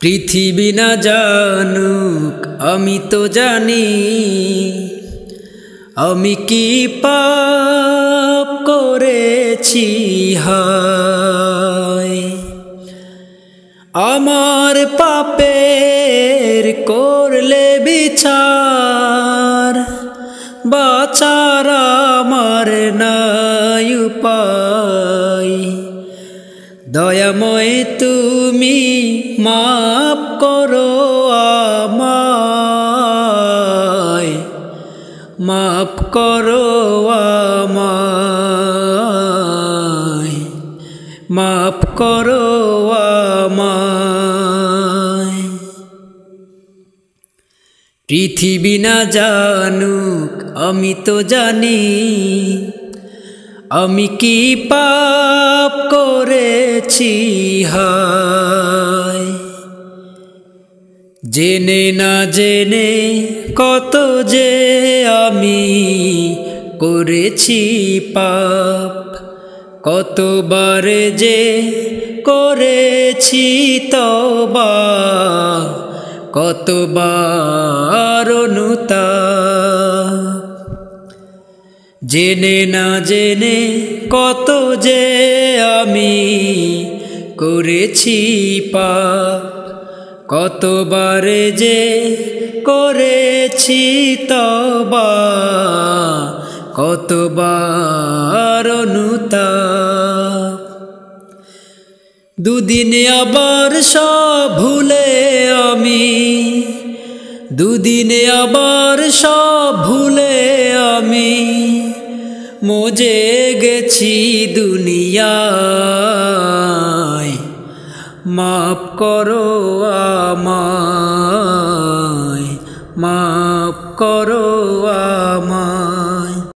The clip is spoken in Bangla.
পৃথিবী না জানুক আমি তো জানি, আমি কি পাপ করেছি হায়। আমার পাপের করলে বিচার, বাঁচার আমার নাই উপায়। দয়াময় তুমি মাপ করো আমায়, মাপ করো আমায়, মাপ করো আমায়। পৃথিবী না জানুক আমি তো জানি, আমি কি পাপ করেছি হায়। জেনে না জেনে কত যে আমি করেছি পাপ, কতবার যে করেছি তওবা, কতবার অনুতাপ। জেনে না জেনে কত যে আমি করেছি পাপ, কতবার যে করেছি তওবা, কতবার অনুতাপ। দুদিনে আবার সব ভুলে আমি, দুদিনে আবার সব ভুলে আমি মজে গেছি দুনিয়ায়। মাপ করো আমায়, মাপ করো আমায়।